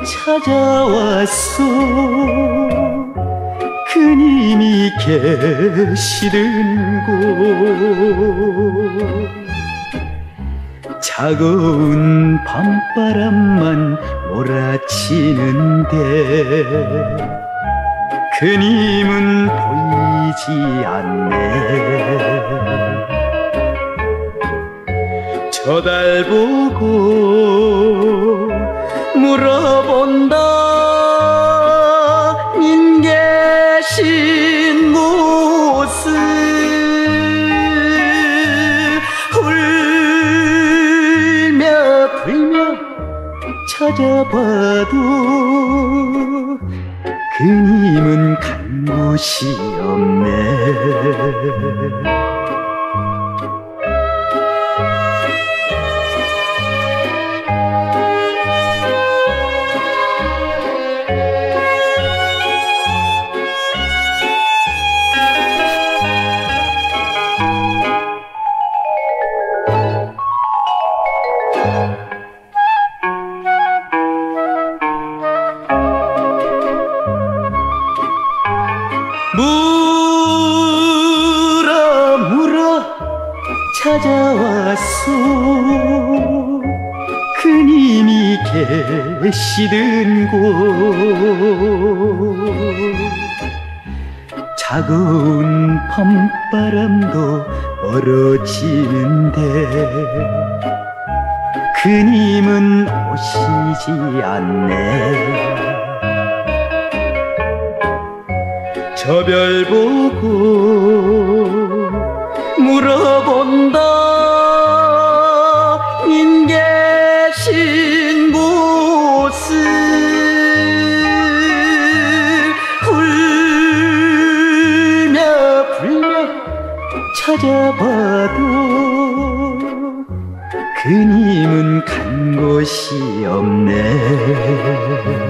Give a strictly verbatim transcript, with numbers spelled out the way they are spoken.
찾아왔소. 그님이 계시는 곳. 차가운 밤바람만 몰아치는데 그님은 보이지 않네. 쳐다보고 물어본다. 님 계신 곳을 울며 불며 찾아봐도 그님은 간 곳이 없네. 물어 물어 찾아왔소. 그님이 계시던 곳. 차가운 밤바람도 멀어지는데 그님은 오시지 않네. 저 별 보고 물어본다. 님 계신 곳을 울며 불며 찾아봐도 그님은 간 곳이 없네.